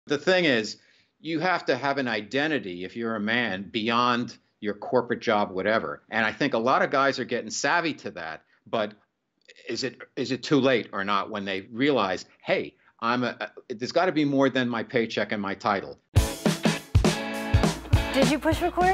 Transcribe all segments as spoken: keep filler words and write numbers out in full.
The thing is, you have to have an identity if you're a man beyond your corporate job, whatever. And I think a lot of guys are getting savvy to that. But is it is it too late or not when they realize, hey, I'm a, there's got to be more than my paycheck and my title. Did you push record?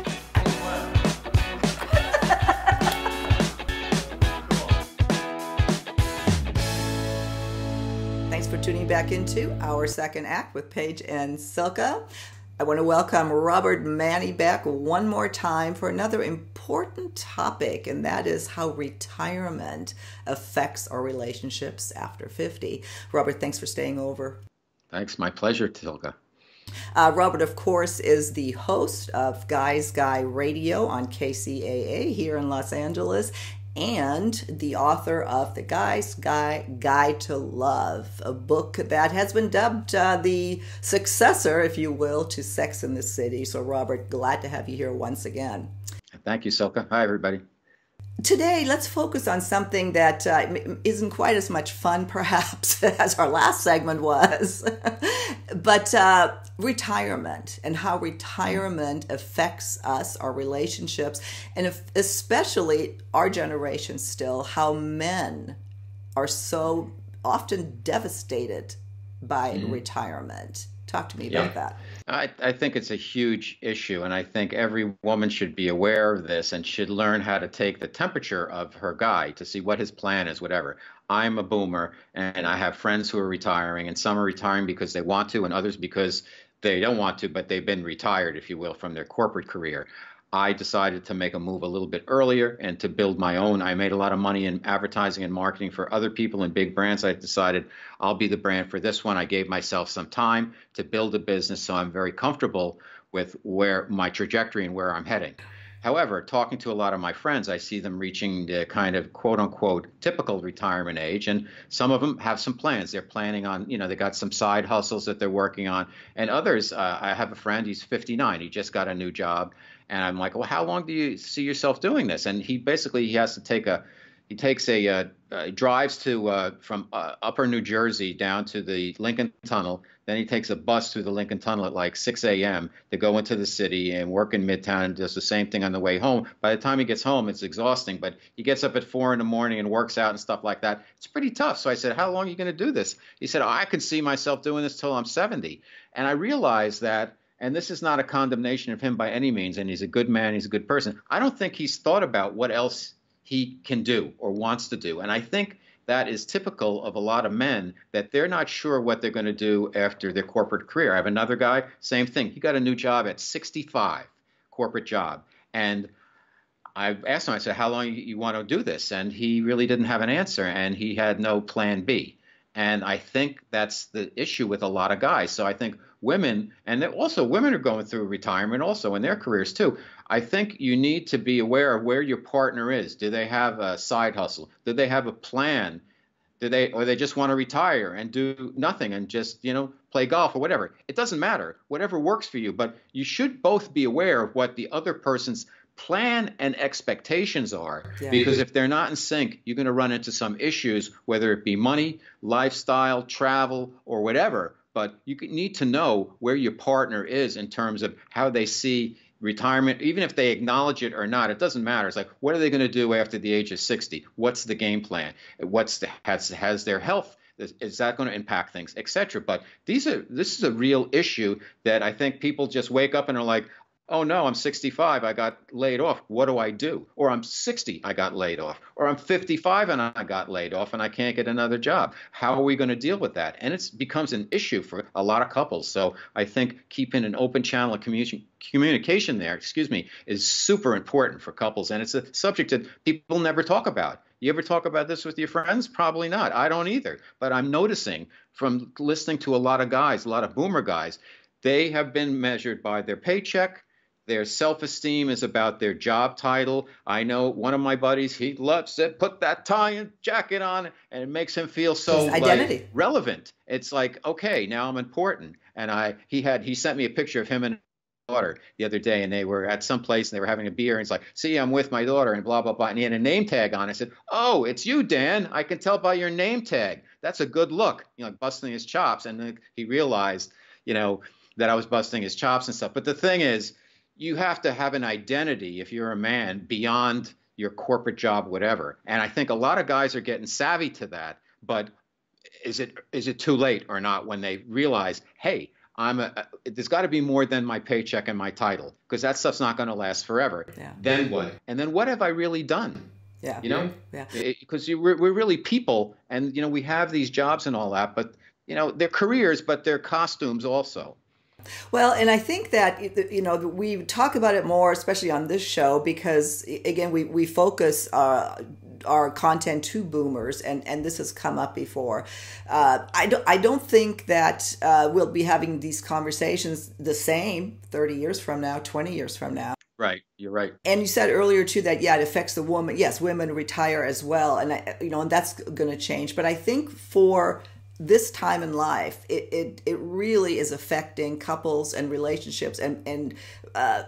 Thanks for tuning back into our second act with Paige and Silka. I want to welcome Robert Manni back one more time for another important topic, and that is how retirement affects our relationships after fifty. Robert, thanks for staying over. Thanks, my pleasure, Silka. Uh, Robert, of course, is the host of Guys Guy Radio on K C A A here in Los Angeles, and the author of The Guys Guy Guide to Love, a book that has been dubbed uh, the successor, if you will, to Sex and the City. So, Robert, glad to have you here once again. Thank you, Silka. Hi, everybody. Today, let's focus on something that uh, isn't quite as much fun, perhaps, as our last segment was, but uh, retirement and how retirement affects us, our relationships, and if, especially our generation still, how men are so often devastated by mm-hmm. retirement. Talk to me yeah. about that. I, I think it's a huge issue, and I think every woman should be aware of this and should learn how to take the temperature of her guy to see what his plan is, whatever. I'm a boomer, and I have friends who are retiring, and some are retiring because they want to, and others because they don't want to, but they've been retired, if you will, from their corporate career. I decided to make a move a little bit earlier and to build my own. I made a lot of money in advertising and marketing for other people and big brands. I decided I'll be the brand for this one. I gave myself some time to build a business, so I'm very comfortable with where my trajectory and where I'm heading. However, talking to a lot of my friends, I see them reaching the kind of quote unquote typical retirement age. And some of them have some plans. They're planning on, you know, they got some side hustles that they're working on. And others, uh, I have a friend, he's fifty-nine. He just got a new job. And I'm like, well, how long do you see yourself doing this? And he basically, he has to take a, he takes a, uh, uh, drives to, uh, from uh, upper New Jersey down to the Lincoln Tunnel. Then he takes a bus through the Lincoln Tunnel at like six a m to go into the city and work in Midtown and does the same thing on the way home. By the time he gets home, it's exhausting, but he gets up at four in the morning and works out and stuff like that. It's pretty tough. So I said, how long are you going to do this? He said, oh, I can see myself doing this till I'm seventy. And I realized that, and this is not a condemnation of him by any means, and he's a good man, he's a good person. I don't think he's thought about what else he can do or wants to do. And I think that is typical of a lot of men, that they're not sure what they're going to do after their corporate career. I have another guy, same thing. He got a new job at sixty-five, corporate job. And I asked him, I said, how long you, you want to do this? And he really didn't have an answer, and he had no plan B. And I think that's the issue with a lot of guys. So I think women, and also women are going through retirement also in their careers too. I think you need to be aware of where your partner is. Do they have a side hustle? Do they have a plan? Do they, or they just want to retire and do nothing and just, you know, play golf or whatever? It doesn't matter. Whatever works for you. But you should both be aware of what the other person's plan and expectations are, yeah. Because if they're not in sync, you're going to run into some issues, whether it be money, lifestyle, travel, or whatever. But you need to know where your partner is in terms of how they see retirement, even if they acknowledge it or not. It doesn't matter. It's like, what are they going to do after the age of sixty? What's the game plan? What's the has has their health? Is, is that going to impact things, et cetera? But these are this is a real issue that I think people just wake up and are like, oh, no, I'm sixty-five, I got laid off. What do I do? Or I'm sixty, I got laid off. Or I'm fifty-five and I got laid off and I can't get another job. How are we going to deal with that? And it becomes an issue for a lot of couples. So I think keeping an open channel of commu- communication there, excuse me, is super important for couples. And it's a subject that people never talk about. You ever talk about this with your friends? Probably not. I don't either. But I'm noticing from listening to a lot of guys, a lot of boomer guys, they have been measured by their paycheck. Their self-esteem is about their job title. I know one of my buddies, he loves it, put that tie and jacket on, and it makes him feel so like, relevant. It's like, okay, now I'm important. And I, he had, he sent me a picture of him and his daughter the other day, and they were at some place and they were having a beer. And he's like, see, I'm with my daughter and blah, blah, blah. And he had a name tag on. I said, oh, it's you, Dan. I can tell by your name tag. That's a good look, you know, busting his chops. And then he realized, you know, that I was busting his chops and stuff. But the thing is, you have to have an identity if you're a man beyond your corporate job, whatever. And I think a lot of guys are getting savvy to that. But is it is it too late or not when they realize, hey, I'm a, there's got to be more than my paycheck and my title, because that stuff's not going to last forever. Yeah. Then what? And then what have I really done? Yeah. You know, yeah. Because you we're, we're really people, and you know we have these jobs and all that, but you know they're careers, but they're costumes also. Well, and I think that, you know, we talk about it more, especially on this show, because, again, we, we focus uh, our content to boomers, and, and this has come up before. Uh, I, don't, I don't think that uh, we'll be having these conversations the same thirty years from now, twenty years from now. Right. You're right. And you said earlier, too, that, yeah, it affects the woman. Yes, women retire as well. And, I, you know, and that's going to change. But I think for this time in life, it, it, it really is affecting couples and relationships, and, and uh,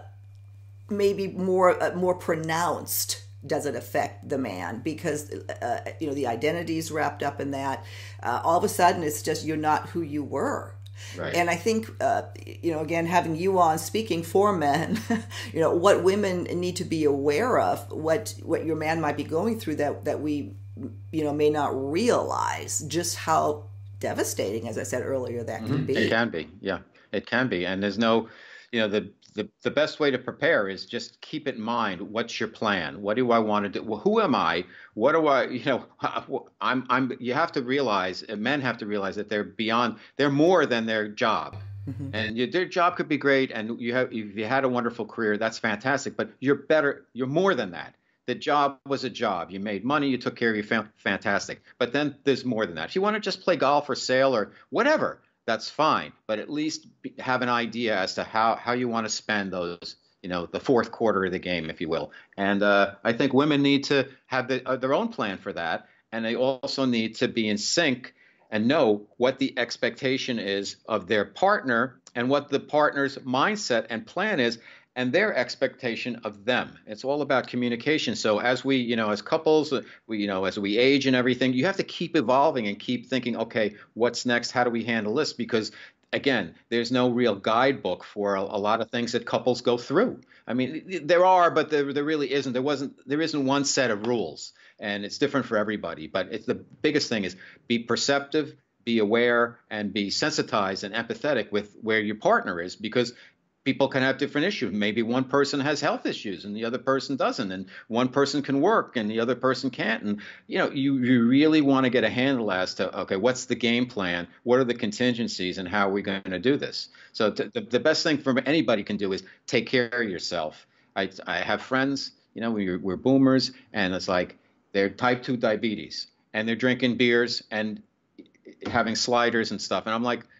maybe more uh, more pronounced does it affect the man, because, uh, you know, the identity is wrapped up in that. Uh, all of a sudden, it's just you're not who you were. Right. And I think, uh, you know, again, having you on speaking for men, you know, what women need to be aware of, what what your man might be going through that, that we, you know, may not realize just how devastating, as I said earlier, that can Mm-hmm. be. It can be. Yeah, it can be. And there's no, you know, the, the, the best way to prepare is just keep it in mind. What's your plan? What do I want to do? Well, who am I? What do I, you know, I'm, I'm, you have to realize, men have to realize that they're beyond, they're more than their job. Mm-hmm. And you, their job could be great. And you have, if you had a wonderful career, that's fantastic, but you're better, you're more than that. The job was a job. You made money. You took care of your family. Fantastic. But then there's more than that. If you want to just play golf or sail or whatever, that's fine. But at least have an idea as to how, how you want to spend those, you know, the fourth quarter of the game, if you will. And uh, I think women need to have the, uh, their own plan for that. And they also need to be in sync and know what the expectation is of their partner and what the partner's mindset and plan is, and their expectation of them. It's all about communication. So as we, you know, as couples, we, you know, as we age and everything, you have to keep evolving and keep thinking, okay, what's next? How do we handle this? Because again, there's no real guidebook for a, a lot of things that couples go through. I mean, there are, but there, there really isn't. There wasn't, there isn't one set of rules, and it's different for everybody. But it's the biggest thing is be perceptive, be aware, and be sensitized and empathetic with where your partner is, because people can have different issues. Maybe one person has health issues and the other person doesn't, and one person can work and the other person can't. And, you know, you, you really want to get a handle as to, okay, what's the game plan? What are the contingencies, and how are we going to do this? So th- the, the best thing for anybody can do is take care of yourself. I, I have friends, you know, we're, we're boomers, and it's like they're type two diabetes and they're drinking beers and having sliders and stuff. And I'm like,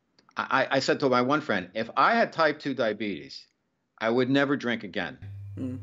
I, I said to my one friend, if I had type two diabetes, I would never drink again. Mm.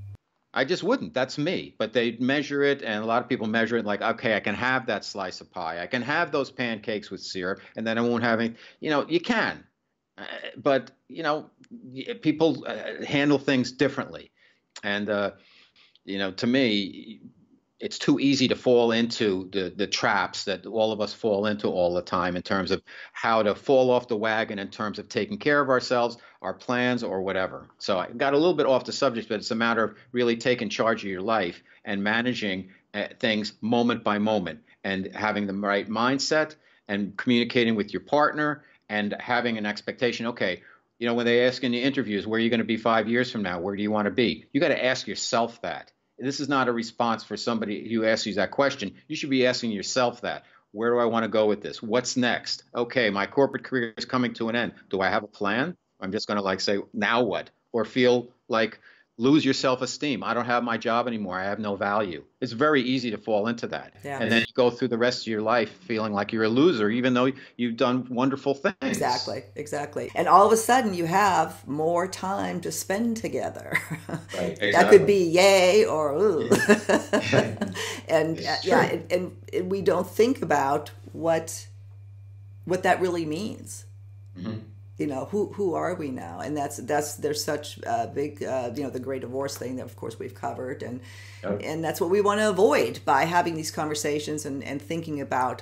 I just wouldn't. That's me. But they measure it, and a lot of people measure it like, okay, I can have that slice of pie. I can have those pancakes with syrup, and then I won't have any. You know, you can. Uh, but, you know, people uh, handle things differently. And, uh, you know, to me, it's too easy to fall into the, the traps that all of us fall into all the time in terms of how to fall off the wagon in terms of taking care of ourselves, our plans, or whatever. So I got a little bit off the subject, but it's a matter of really taking charge of your life and managing uh, things moment by moment, and having the right mindset and communicating with your partner and having an expectation. Okay, you know, when they ask in the interviews, where are you going to be five years from now? Where do you want to be? You got to ask yourself that. This is not a response for somebody who asks you that question. You should be asking yourself that. Where do I want to go with this? What's next? Okay, my corporate career is coming to an end. Do I have a plan? I'm just going to like say, now what? Or feel like lose your self-esteem. I don't have my job anymore. I have no value. It's very easy to fall into that. Yeah. And then you go through the rest of your life feeling like you're a loser, even though you've done wonderful things. Exactly, exactly. And all of a sudden you have more time to spend together. Right, exactly. That could be yay or ooh. Yeah. And uh, yeah, and, and, and we don't think about what what that really means. Mm-hmm. You know, who who are we now? And that's that's there's such a big uh, you know, the great divorce thing that of course we've covered, and yep. and that's what we want to avoid by having these conversations and, and thinking about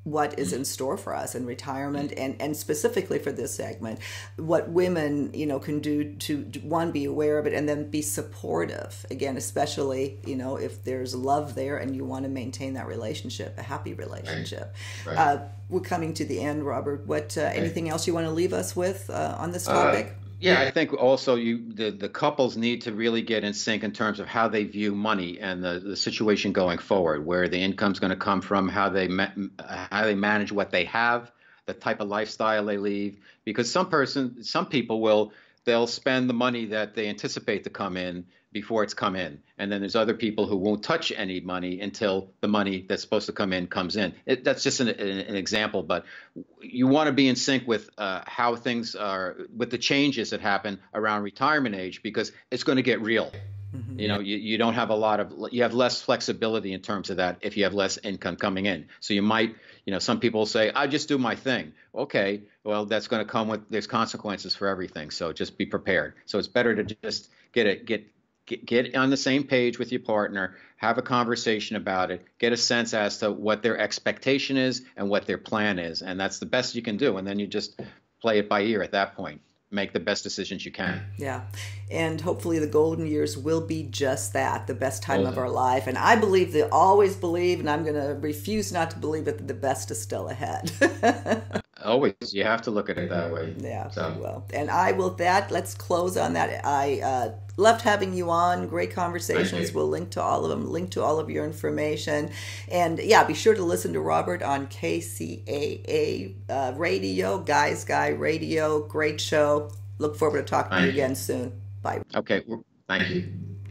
what is in store for us in retirement, and, and specifically for this segment, what women, you know, can do to, one, be aware of it, and then be supportive. Again, especially, you know, if there's love there and you want to maintain that relationship, a happy relationship. Right. Right. Uh, we're coming to the end, Robert. What, uh, anything else you want to leave us with uh, on this topic? Uh, Yeah, I think also you the, the couples need to really get in sync in terms of how they view money and the, the situation going forward, where the income's going to come from, how they ma how they manage what they have, the type of lifestyle they lead. Because some person, some people will they'll spend the money that they anticipate to come in before it's come in, and then there's other people who won't touch any money until the money that's supposed to come in comes in. It, that's just an, an, an example, but you want to be in sync with uh, how things are, with the changes that happen around retirement age, because it's going to get real. Mm-hmm. You know, you, you don't have a lot of, you have less flexibility in terms of that if you have less income coming in. So you might, you know, some people say, I just do my thing. Okay, well, that's going to come with, there's consequences for everything. So just be prepared. So it's better to just get it, get, get, get on the same page with your partner, have a conversation about it, get a sense as to what their expectation is and what their plan is. And that's the best you can do. And then you just play it by ear at that point. Make the best decisions you can. Yeah. And hopefully the golden years will be just that, the best time Golden. of our life. And I believe, they always believe, and I'm going to refuse not to believe it, that the best is still ahead. Always. You have to look at it that way. Yeah, so. very well. And I will, that, let's close on that. I uh, loved having you on. Great conversations. We'll link to all of them, link to all of your information. And yeah, be sure to listen to Robert on K C A A uh, Radio, Guys Guy Radio. Great show. Look forward to talking Thank to you again soon. Bye. Okay. Thank you.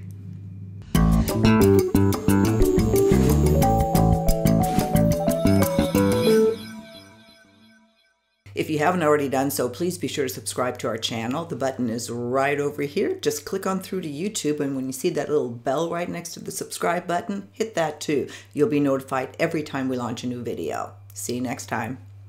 If you haven't already done so, please be sure to subscribe to our channel. The button is right over here. Just click on through to YouTube, and when you see that little bell right next to the subscribe button, hit that too. You'll be notified every time we launch a new video. See you next time.